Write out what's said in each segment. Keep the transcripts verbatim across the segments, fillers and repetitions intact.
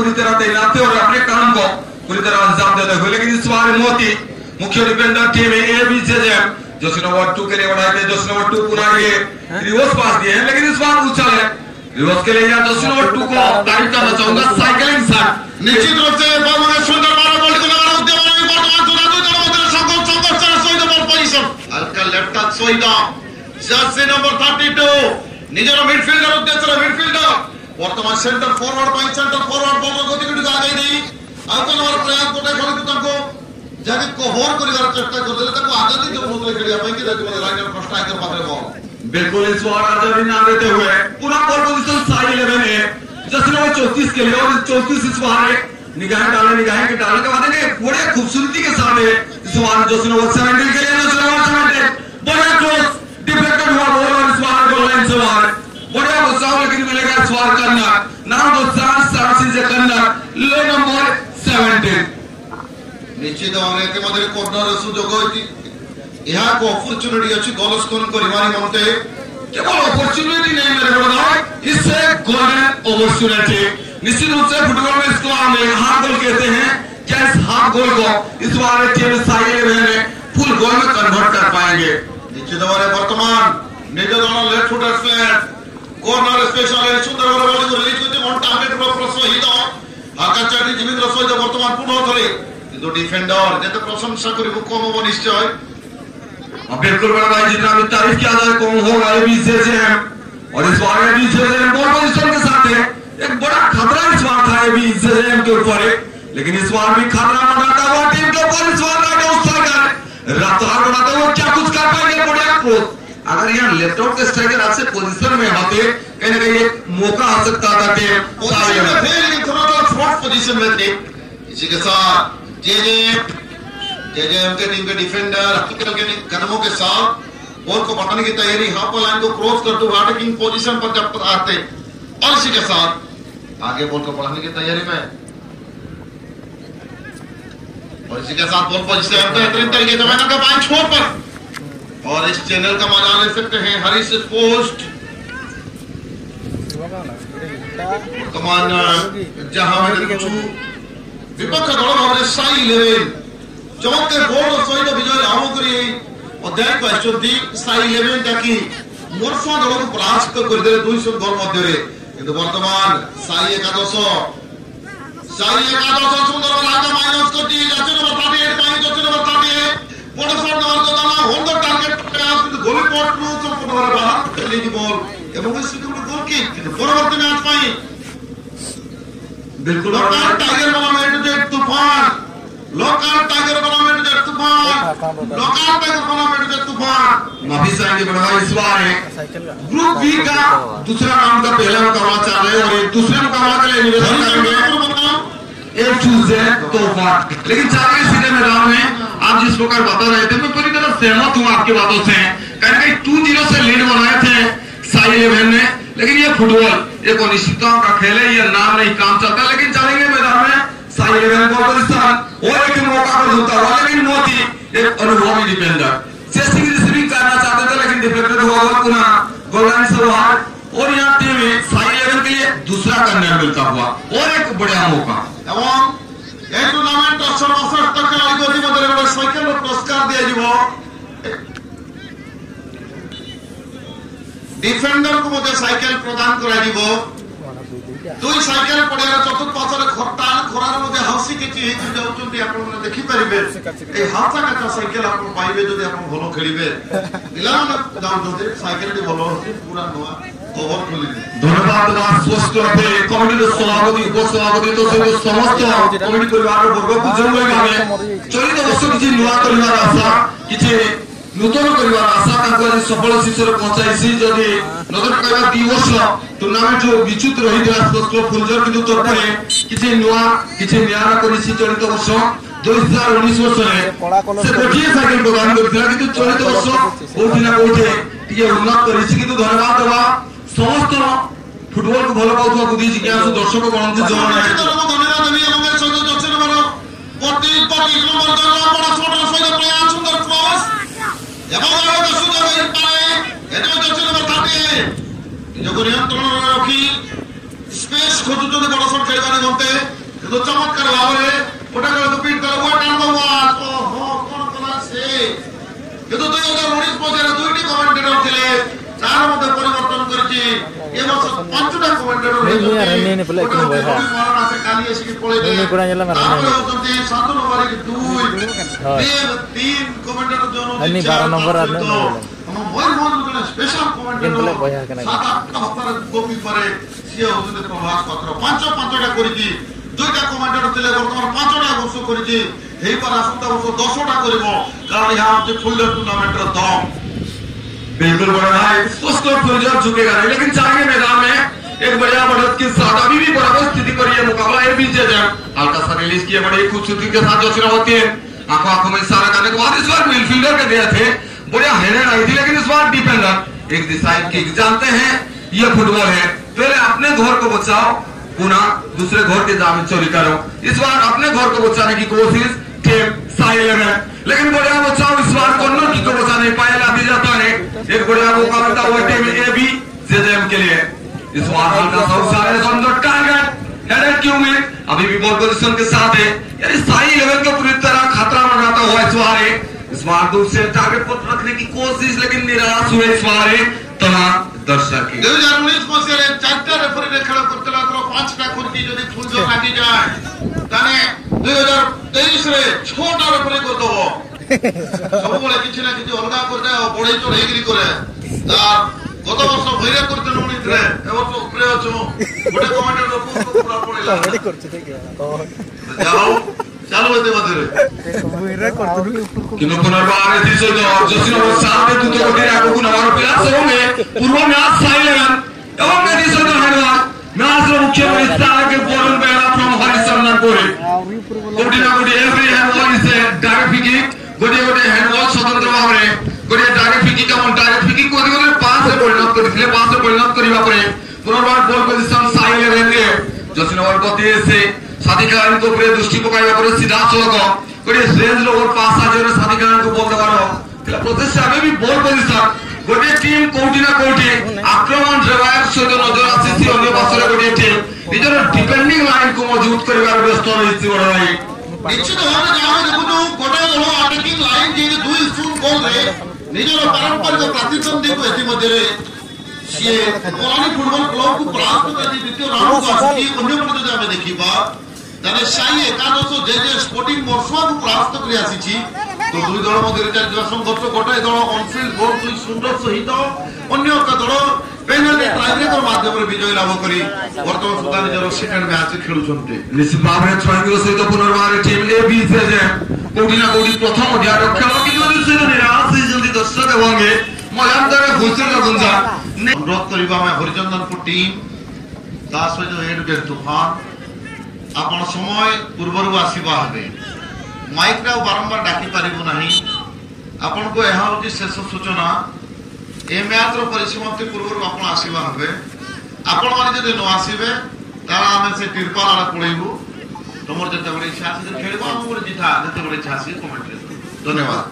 पूरी तरह तैनात थे और अपने काम को पूरी तरह अंजाम देते हुए, लेकिन इस बार मोती मुख्य defender team A B J J jersey number two के लिए बढ़ाए थे। जर्सी नंबर टू पुनः ये रिवर्स पास दिए हैं, लेकिन इस बार उछल है रिवर्स के लिए यहाँ जर्सी नंबर टू को तारीफ करना चाहूंगा। साइकिलिंग शॉट निश्चित रूप से बहुत सुंदर मारा बॉल को लगा उद्यम वर्तमान सुना दो जन मध्य संघर्ष संघर्ष चला सोइद बॉल पोजीशन हल्का लेफ्ट टच सोइद जर्सी नंबर थर्टी टू निजर मिडफील्डर उद्देश्य मिडफील्डर वर्तमान सेंटर फॉरवर्ड पाई सेंटर फॉरवर्ड बॉल गति गुडी आगे नहीं आउट नंबर प्रयास कोटे खेल ताको जाके कवर करिवार चेष्टा करले ताको आजादी जो नोतले खेलिया पाई कि जति लाइन ऑफ स्ट्राइकर पात्रे बॉल बिल्कुल इस बार आजादी ना देते हुए पूरा बॉल पोजीशन साई इलेवन है जर्सी नंबर चौंतीस के लिए और चौंतीस इस बार निगाह डाले निगाह के डालने के बाद ने बड़े खूबसूरती के साथ इस बार जर्सी नंबर सत्रह के लिए जर्सी नंबर सत्रह बड़ा क्रॉस डिफेक्टेड हुआ बॉल और इस बार गोल लाइन से बाहर बड़ा बचाव लेकिन मिलेगा इस बार करना नाम तो सात सात से करना लो नंबर सत्रह निश्चित भाव के मध्य कॉर्नर सुजोग होती यहां को अपॉर्चुनिटी अच्छी गोल स्कोर करिवानी मनते केवल अपॉर्चुनिटी नहीं मेरे बड़ा भाई इससे गोल्डन अपॉर्चुनिटी निश्चित रूप से फुटबॉल में इसको हम हाफ गोल कहते हैं। क्या इस हाफ गोल को इस बार टीम साई इलेवन ने फुल गोल में कन्वर्ट कर पाएंगे? निश्चित भाव वर्तमान Netherland left footer flat corner special सुंदर बॉल को रिलीज करते ऑन टारगेट पर प्रसहित आकाश चाटी जीवित रसोई वर्तमान पुनः थले किंतु डिफेंडर जते प्रशंसा करिबो कम हो निश्चय बिल्कुल बड़ा भाई जितना भी तारीफ किया जाए कौन होगा ये भी जे जे और इस बार ये भी जे जे बॉल पोजीशन के साथ है एक बड़ा खतरा इस बार था ये भी जे जे के ऊपर लेकिन इस बार भी खतरा बनाता हुआ टीम के ऊपर इस बार का स्ट्राइकर रफ्तार बनाता हुआ क्या कुछ कर पाएंगे बड़ा क्रॉस अगर यहाँ लेफ्ट आउट के स्ट्राइकर अच्छे पोजीशन में होते कहीं ना कहीं एक मौका आ सकता था टीम साई में थोड़ा फोर्थ पोजीशन में थे। इसी के साथ जे जे जेजेएम के टीम के डिफेंडर हकीकत के कदमों के साथ बॉल को पकड़ने की तैयारी हाफ लाइन को क्रॉस करते हुए अटैकिंग पोजीशन पर जब आते और इसी के साथ आगे बॉल को पकड़ने की तैयारी में और इसी के साथ बॉल पोजीशन बेहतरीन तरीके से मैंने का पांच छोर पर और इस चैनल का मजा ले सकते हैं हरीश पोस्ट वर्तमान जहां विपक्ष दल भाव साई इलेवन चमत्कार गोल सहित विजय लाभ करी अध्याय को आछंती साई इलेवन ताकि मोरफा दल को परास्त कर दे दो सौ गोल मध्य रे किंतु वर्तमान साई एकादश साई एकादश सुंदर लागा माइनस को दी जाचे नंबर अड़तीस पाई जाचे नंबर अड़तीस बड़ शॉट नंबर को दाना होम द टारगेट प्रयास किंतु गोल पोस्ट नु संपूर्ण भाବରେ बाहर खेली दी बॉल एवं इस गोल गोल की किंतु परवर्ती मैच पाई बिल्कुल टाइगर वाला मैच जे तूफान लोकल टाइगर टूर्नामेंट जे तूफान लोकल टाइगर टूर्नामेंट जे तूफान माफी चाहेंगे बड़ा भाई इस बार ग्रुप बी का दूसरा राउंड का पहला मुकाबला चल रहा है और दूसरे मुकाबला के लिए निवेदन करेंगे ए टू जेड तूफान लेकिन चार सीधे मैदान में आप जिस प्रकार बता रहे थे मैं पूरी तरह सहमत हूँ आपकी बातों से कहीं कहीं टू जीरो से लीड बनाए थे साई इलेवन ने लेकिन ये फुटबॉल एक अनिश्चितता का खेल है ये नाम नहीं काम चलता लेकिन चलेंगे मैदान में साई इलेवन को पाकिस्तान और एक मौका पर होता हुआ लेकिन मोती एक अनुभवी डिफेंडर चेसिंग रिसीविंग करना चाहते थे लेकिन डिफेक्टेड हुआ और पुनः गोल लाइन से बाहर और यहाँ टीम साई इलेवन के लिए दूसरा करने मिलता हुआ और एक बड़ा मौका एवं এই টুর্নামেন্ট সর্বশ্রেষ্ঠ খেলোয়াড়কে অধিমধ্যে গোটে সাইকেল পুরস্কার দিয়াଯିବ ডিফেন্ডর को मध्य साइकिल प्रदान कराଯିବ दुई साइकिल पड़ियार चतुर्पार्श्वर खटान खरार मध्य हसी किछि हेतु जाउचंती आपण माने देखि परिबे ए हाथा काटा साइकिल आपण पाइबे जदि आपण भलो खेलिबे पिलाने जाउचंती साइकिल टी भलो होछि पूरा नवा कवर खोलि धन्यवाद स्वस्थ रहे कमिटी सभापति उपसभापति तो समस्त कमिटी परिवार वर्ग बुझन भावे चलित वर्ष किछि नुवा करिवार आशा किछि नूतन करिवार आशा ताको आज सफल शिखर पहुंचाइसी जदि नजर कहबा दो वर्ष टूर्नामेंट जो विचित रहितला स्पोर्ट्स क्लब फुलजर किंतु तोरपरे किछि नुवा किछि नियारा करिछि चलित वर्ष दो हज़ार उन्नीस वर्ष रे से गोटिए साइकिल प्रदान करथिला किंतु चलित वर्ष कोठी ना कोठी टिके उन्नत करिछि किंतु धन्यवाद देबा समस्त फुटबॉल को भलो पाउथवा बुद्धि जिज्ञासु दर्शक गणंती जो धन्यवाद देबी एवं सदस्य दक्षिण नंबर पति पति नंबर दस बड़ा छोटा सहित प्रयास सुंदर क्रॉस एवं आगे सुंदर होई पाए एतो दक्षिण नंबर तीस निजको नियंत्रण रखी ବେଶ ଖୋଜୁଛନ୍ତି ବଡ ସଟ ଖେଳିବାରେ ମତେ କିନ୍ତୁ ଚମତ୍କାର ଭାବରେ ଗୋଟା ଖେଳକୁ ପିଟ୍ କଲା ୱାଟ ନମ୍ବର ୱାନ୍ ଓହୋ କଣ କଲା ସେ କିନ୍ତୁ ଦୁଇ ହଜାର ଉଣେଇଶ ମସିହାରେ ଦୁଇଟି କମେଣ୍ଟେଟର ଥିଲେ ତାର ମଧ୍ୟ ପରିବର୍ତ୍ତନ କରିଛି ଏ ବର୍ଷ ପାଞ୍ଚଟା କମେଣ୍ଟେଟର କାଲି ଆସିକି ପଳେଇଲେ ହଉଛନ୍ତି ସାଧନ ବାରିକ ଦୁଇ ଦେବ ତିନ କମେଣ୍ଟେଟର ଜଣ ବାର ନମ୍ବର ମୟୂରଭଞ୍ଜ ଜଣେ ସ୍ପେଶାଲ କମେଣ୍ଟେଟର ସାତ ଆଠ ହପ୍ତାରେ ଗୋପୀ ପରେ ସିଏ ହଉଛନ୍ତି ପ୍ରଭାସ ପାତ୍ର ପାଞ୍ଚ ପାଞ୍ଚଟା କରିଛି ଦୁଇଟା କମେଣ୍ଟେଟର ଥିଲେ ବର୍ତ୍ତମାନ ପାଞ୍ଚଟା ବର୍ଷ କରିଛି ହେଇପାରେ ଆସନ୍ତା ବର୍ଷ ଦଶଟା କରିବ କାରଣ ଏହା ହଉଛି ଫୁଲର ଟୁର୍ଣ୍ଣାମେଣ୍ଟର ଦମ बिल्कुल बड़ा भाई स्पष्ट फुलझर झुकेगा नहीं लेकिन चाहे मैदान में एक बढ़िया बढ़त के साथ अभी भी बराबर स्थिति पर ये मुकाबला है भी जज हल्का सा रिलीज किया बड़े खूबसूरती के साथ जोशिना होती है आंखों आंखों में इशारा करने के बाद इस बार मिडफील्डर के दिए थे बढ़िया हेडर आई थी लेकिन इस बार डिफेंडर एक डिसाइड किक जानते हैं ये फुटबॉल है पहले अपने घर को बचाओ पुनः दूसरे घर के जाम चोरी करो इस बार अपने घर को बचाने की कोशिश टीम साई इलेवन लेकिन बढ़िया बचाओ इस बार कॉर्नर किक को बचा नहीं पाया लाती जाता है एक बढ़िया मौका मिलता हुआ टीम ए बी जेजेएम के लिए इस बार हल्का सा उछाल सुंदर टारगेट हेडर क्यों में अभी भी बॉल पोजीशन के साथ है यानी साई इलेवन को पूरी तरह खतरा मंगाता हुआ इस बार है इस बार दूसरे टारगेट पर रखने की कोशिश लेकिन निराश हुए इस बार है तमाम दर्शक दो हज़ार उन्नीस मसीह चारटा रेफरी ने खेल करतला तो पांचटा खुर्ची जदी फुलझर लागी जाए ताने दो हज़ार तेईस रे छटा रेफरी कर दबो सब बळे किछि ना किछि अलगा कर दे बढै चढ़ै गिरी करे आ गत वर्ष भैरा करते उन्नीस रे ए वर्ष उपरे अछो गोटे कमेंटेटर पूरा पड़ेला रेडी करछ ठीक है जाओ चालू होते मधुरे किनो पुनर्बार दिसो जो जसिनो सामने तू तो कोटे आगो को नवार पिला सब में पूर्व मैच साइलेंट एवं में दिसो जो हेडवा मैच रो मुख्य स्थान के बॉल बेड़ा फ्रॉम हरिचंदन कोरे कोटी ना कोटी every handball is direct kick गोटे गोटे हैंडबॉल स्वतंत्र भाବରେ गोटे डायरेक्ट किक का डायरेक्ट किक को दिगले पास रे परिणत करथिले पास रे परिणत करिवा परे पुनर्बार बॉल पोजीशन साइलेंट रे जसिनो वर गति से साधिकारान को पूरे दृष्टि पकाइबा पर सीधा सलग गोटे रेंज लोवर पास आ जे साधिकारान को बॉल दबारो तिला प्रोसेस आबे भी बॉल पोजीशन गोटे टीम कोठी ना कोठी आक्रमण ड्राइवर सहित नजर आसीसी अन्य पासरे गोटे टीम निजर डिफेंडिंग लाइन को मजबूत करिवार व्यस्त रहिछि बड़ भाई निश्चित भाबे जाहा देखुनु गोटे दल अटैकिंग लाइन जे दुई शून्य गोल रे निजर पारंपरिक प्रतिद्वंदी को एति मध्ये रे सिए कोलानी फुटबॉल क्लब को परास्त कर द्वितीय राउंड को आसी अन्य पटे जे हमें देखिबा ताने साई एकादश जे जे स्पोर्टिंग मोरसवा को परास्त करि आसीछि तो दुई दल मध्ये रे चार संघर्ष गोटे दल ऑनफील्ड गोल दुई सुंदर सहित अन्य एक दल पेनल्टी टाइब्रेकर माध्यम रे विजय लाभ करी वर्तमान सुधा निजर सेकंड मैच खेलुछन्ते निश्चित भाव में छांगिरो सहित पुनर्बार टीम ए बी से जे कोठी ना कोठी प्रथम अध्याय खेल कि जो से निराश से जल्दी दर्शक होंगे मलांतर घुसर गुंजा अनुरोध करिबा में हरिचंदनपुर टीम दास जो एडुकेट तूफान आपण समय पूर्वरु आसीबा हबे माइक रा बारंबार डाकी पारिबो नाही आपण को एहा होती शेष सूचना ए मैच रो परिसमाप्ति पूर्वरु आपण आसीबा हबे आपण माने जदि न आसीबे तारा हमें से तिरपाल आला पळेबो तमर जते बडे इच्छा से खेलबो हम बडे जिता जते बडे इच्छा से कमेंट रे धन्यवाद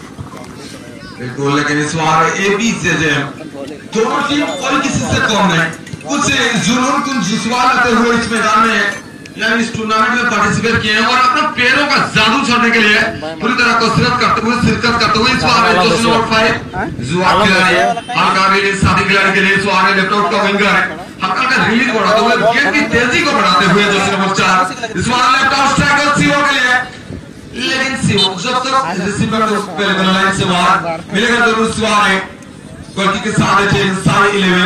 बिल्कुल लेकिन इस बार ए बी से जे दोनों टीम कोई किसी से कम नहीं कुछ जुनून कुछ जुस्वा लाते हुए इस मैदान में यानी इस टूर्नामेंट में पार्टिसिपेट किए हैं और अपने पैरों का जादू छोड़ने के लिए पूरी तरह कसरत करते हुए शिरकत करते हुए इस बार जो नंबर फाइव जुआ खिलाड़ी हल्का रिलीज साथी खिलाड़ी के लिए इस बार लेफ्ट का विंगर है हल्का का रिलीज बढ़ाते हुए गेम की तेजी को बढ़ाते हुए जो नंबर चार इस बार लेफ्ट आउट स्ट्राइकर सीओ के लिए लेकिन सीओ जब तक रिसीवर को पहले बना लाइन से बाहर मिलेगा जरूर सवाल है गोलकी के साथ टीम साई इलेवन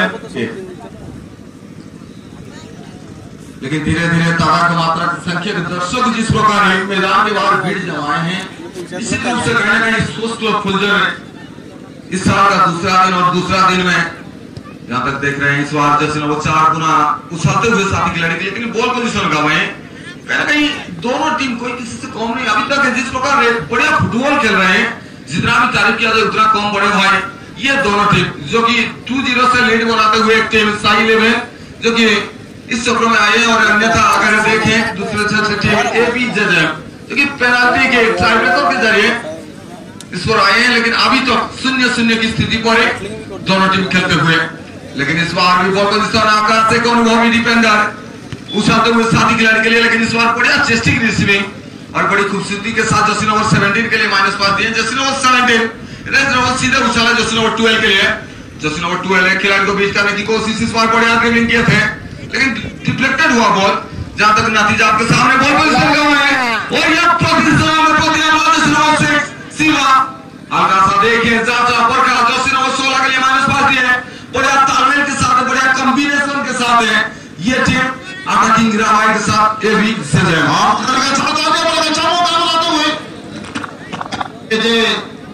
लेकिन धीरे धीरे तादाद मात्रा की संख्या के दर्शक जिस प्रकार है मैदान के बाहर भीड़ जमाए हैं इसी तरह से कहीं ना कहीं सोच क्लब फुलझर इस साल का दूसरा दिन और दूसरा दिन में यहाँ तक देख रहे हैं इस बार जैसे वो चार गुना उछालते हुए साथी खिलाड़ी के लेकिन बॉल पोजीशन लगाए हैं कहीं ना कहीं दोनों टीम कोई किसी से कम नहीं अभी तक जिस प्रकार बढ़िया फुटबॉल खेल रहे हैं जितना भी तारीफ किया जाए उतना कम बड़े भाई ये दोनों टीम जो कि टू जीरो से लीड बनाते हुए एक टीम साई इलेवन जो कि इस चक्र में आए और अन्यथा अगर देखें दूसरे से टीम ए बी जेजेएम जो कि पेनाल्टी के टाइब्रेकर के जरिए इस पर आए हैं लेकिन अभी तक शून्य शून्य की स्थिति पर दोनों टीम खेलते हुए लेकिन इस बार भी बॉल पोजीशन आकाश से अनुभवी डिफेंडर उछालते हुए साथी खिलाड़ी के लिए, लेकिन इस बार बढ़िया चेस्टिंग रिसीविंग और बड़ी खूबसूरती के साथ जर्सी नंबर सत्रह के लिए माइनस पास दिए। जर्सी नंबर सत्रह रेस नंबर सीधे उछाला जर्सी नंबर बारह के लिए। जर्सी नंबर बारह खिलाड़ी को बीच करने की कोशिश इस बार बढ़िया ड्रिबलिंग किए थे, लेकिन डिफ्लेक्टेड हुआ बॉल। जहां तक नतीजा आपके सामने बॉल पोजीशन का हुआ है और यह प्रतिशत में प्रतियां जर्सी नंबर छह सीमा हल्का सा देखिए चाचा पर का जर्सी नंबर सोलह के लिए माइनस पास दिए। बढ़िया तालमेल के साथ, बढ़िया कॉम्बिनेशन के साथ है ये टीम अटैकिंग रामायण के साथ। ए बी से जय हां करके छाता दे बड़ा अच्छा मौका बनाते हुए ये जे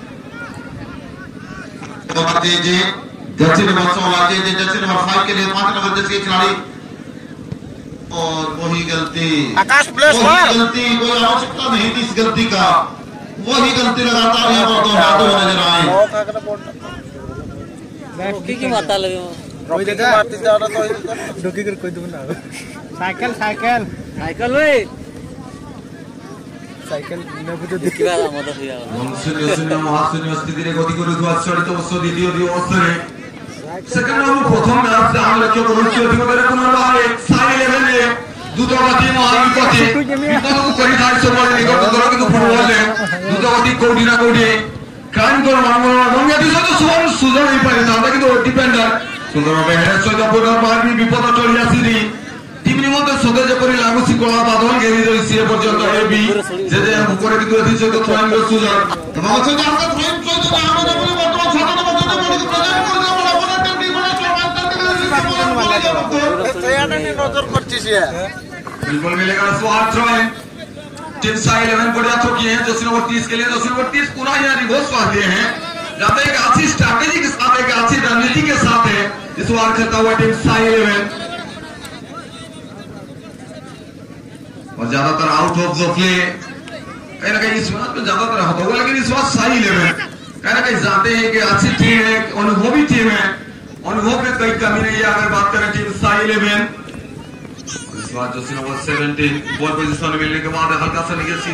तो बात ये जे जर्सी नंबर सोलह के जे जर्सी नंबर पाँच के लिए पांच नंबर जर्सी के खिलाड़ी और वही गलती आकाश प्लेस वही गलती, कोई आवश्यकता नहीं थी इस गलती का, वही गलती लगातार यहां पर दोहराते हुए नजर आए। रॉकी की माता लगे कोई देखा मारती जा रहा तो डोकी कर कोई दूर ना साइकिल साइकिल साइकिल ओए साइकिल ने बुझो देखिबा मत होया मनुष्य शून्य महाशून्य स्थितिरे गति करुवा चरित अवसर द्वितीय द्वितीय अवसरे सेकंड राउंड प्रथम मैच हम लक्ष्य करुछि अधिकतरे पुनर्बार साइ इलेवन रे द्रुतगति महाविपत्ति विपदକୁ କରିଥାଏ ସବୁବେଳେ ନିକଟ ଦର କିନ୍ତୁ ଫୁଟବଲରେ ଦ୍ରୁତଗତି କୋଉଠି ନା କୋଉଠି କାମ କର ମାନବ ରଙ୍ଗା ଦିଶ ତ ସୁବର୍ଣ୍ଣ ସୁଯୋଗ ହେଇ ପାରିଥାନ୍ତା, କିନ୍ତୁ ଡିଫେଣ୍ଡର ସୁନ୍ଦର ଭାବେ ହେଡ୍ ସହିତ ପୁନର୍ବାର ବି ବିପଦ ଟଳି ଆସିନି। टीम निमंत्रण सदस्य जेपरि लागुसी कला बादल घेरी रहिसी ए पर्यंत ए बी जे जे मुकरे कि दुथि से तो थ्रोइंग रो सुजर तमाम से जान थ्रोइंग सहित आमे जेपरि वर्तमान साधन मध्य बडी प्रेजेंट कर दे बड़ा बड़ा टीम टी बड़ा चौबीस तैयार नहीं नजर करछि से बिल्कुल मिलेगा स्वाद थ्रोइंग टीम साइ इलेवन बढ़िया चौकी है। जर्सी नंबर तीस के लिए जर्सी नंबर तीस पुनः यहां रिवर्स पास दिए हैं, जाते एक अच्छी स्ट्रेटजी के साथ, एक अच्छी रणनीति के साथ है इस बार खेलता हुआ टीम साइ इलेवन और ज्यादातर आउट ऑफ द प्ले कहीं ना कहीं इस बात में ज्यादातर होता होगा, लेकिन इस बार साइ इलेवन कहीं ना कहीं जानते हैं कि अच्छी टीम है, अनुभवी टीम है, अनुभव में कोई कमी नहीं है। अगर बात करें टीम साइ इलेवन इस बार जर्सी नंबर सत्रह बॉल पोजीशन मिलने के बाद हल्का सा निगेसी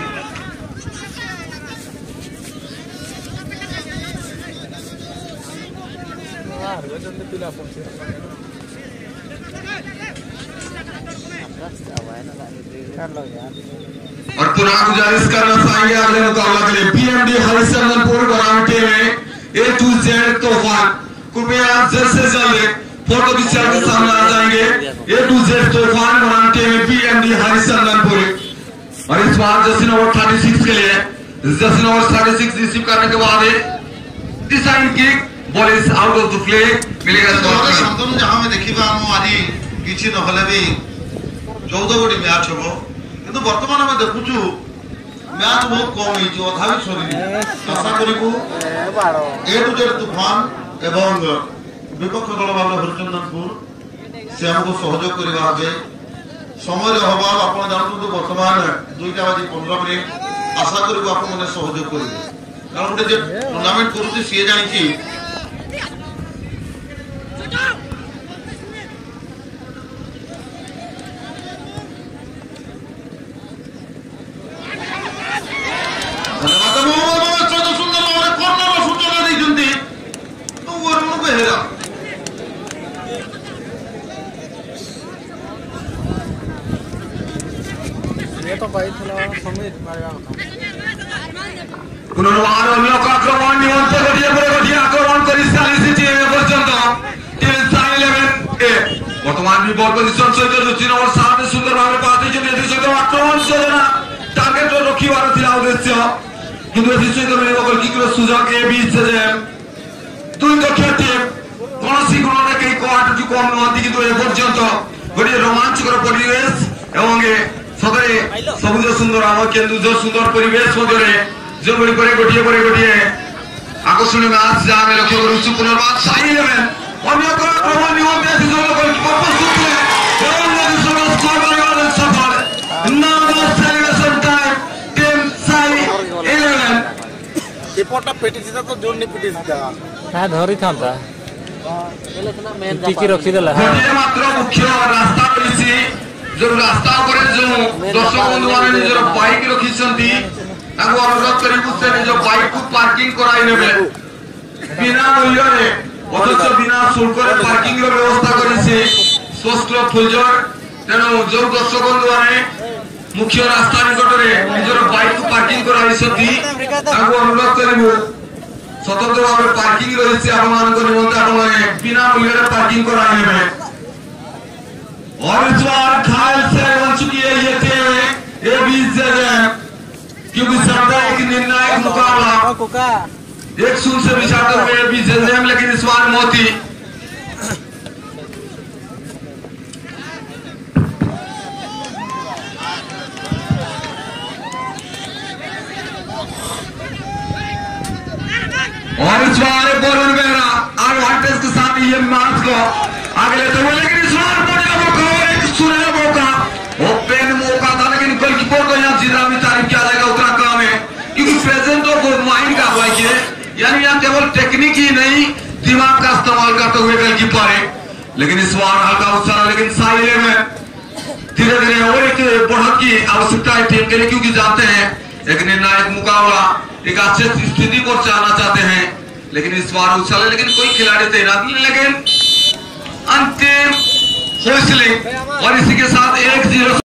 और पुनः गुजारिश करना चाहेंगे अगले मुकाबला के लिए पीएमडी हरिचंदनपुर बनावटी में ए टू जेड तूफान कृपया जल्द से जल्द फोटो की चैट के सामने आ जाएंगे। ए टू जेड तूफान बनावटी में पीएमडी हरिचंदनपुर और इस बार जर्सी नंबर छत्तीस के लिए जर्सी नंबर छत्तीस रिसीव करने के बाद decide kick ball is out of the play मिलेगा। तो संतन जहां में देखिबा हम आज किछि न होले भी चौदह गोटी मैच हो, किंतु वर्तमान में देखुछु मैच बहुत कम है जो अधा भी सरी आशा करिबू ए टू जेड तूफान एवं विपक्ष दल भाव हरिचंदनपुर से हमको सहयोग करबा आगे समय अभाव आपण जानतु वर्तमान दुईटा बजे पंद्रह मिनिट आशा करिबू आपण माने सहयोग करिबे, कारण गोटे जे टूर्नामेंट करूची सी जानि छी पुनर्बार अन्य आक्रमण नियंत्रण गठिया पर गठिया आक्रमण करी चालीस टीम पर्यंत टीम साइ इलेवन ए वर्तमान भी बॉल पोजीशन सहित जर्सी नंबर सात सुंदर भाव पास दी जे सहित आक्रमण योजना टार्गेट रखिबार थिला उद्देश्य, किंतु एथि सहित मिलिबा गोल किक रो सुजग ए बीच से जे दुई दक्षिण टीम कोनसी गुण रे कई कोआट जो कम नहती, किंतु ए पर्यंत बड़ी रोमांचकर परिवेश एवं सदरे सबुज सुंदर आम केन्दुझर सुंदर परिवेश मध्य जो बड़ी पर गोटे पर गोटे आकर्षणीय मैच जहां में लक्ष्य करूछु पुनर्बार साइ इलेवन अन्य क्रम निमंत्रण सुजोग प्रस्तुत है एवं नदी सुजोग स्कोर करने सफल now the celebration time team SAI eleven report पेटी सीधा तो जोर नहीं पिटी सीधा हां धरी थांता एले तना मेन टिकी रखी देला गोटे मात्र मुख्य रास्ता रही जो रास्ता पर जो दर्शक बंधु माने निजर बाइक रखिसंती ताको अनुरोध करिबु से निज बाइक को पार्किंग कराई नेबे बिना मूल्य रे अथच बिना शुल्क रे पार्किंग रो व्यवस्था करिसे स्वस्थ फुलजर तेणु जो दर्शक बंधु मैंने मुख्य रास्ता निकट में निजर बाइक पार्किंग कराई अनुरोध करूँ स्वतंत्र भाव में पार्किंग रही निमंते आप बिना मूल्य पार्किंग कराए और इस बार घायल से बन चुकी है ये थे ये बीस जगह क्योंकि सबका एक निर्णायक मुकाबला एक शून्य से विचारते हुए बीस जगह में, लेकिन इस बार मोती और इस बार बोलन बेहरा एडवांटेज के साथ ये मैच को आगे लेते हुए, लेकिन इस बार बढ़िया मौका और एक सुनहरा मौका ओपन मौका था, लेकिन गोलकीपर को यहाँ जितना भी तारीफ किया जाएगा उतना कम है क्योंकि प्रेजेंट ऑफ माइंड का हुआ है, यानी यहाँ केवल टेक्निक ही नहीं दिमाग का इस्तेमाल करते हुए गोलकीपर है। लेकिन इस बार हल्का उत्साह, लेकिन साइले में धीरे धीरे और एक बढ़त की आवश्यकता है टीम के लिए क्योंकि जानते हैं एक निर्णायक मुकाबला एक अच्छी स्थिति पर जाना चाहते हैं, लेकिन इस बार उछाले लेकिन कोई खिलाड़ी तैनात नहीं, लेकिन अंतिम होइसलिंग और इसी के साथ एक जीरो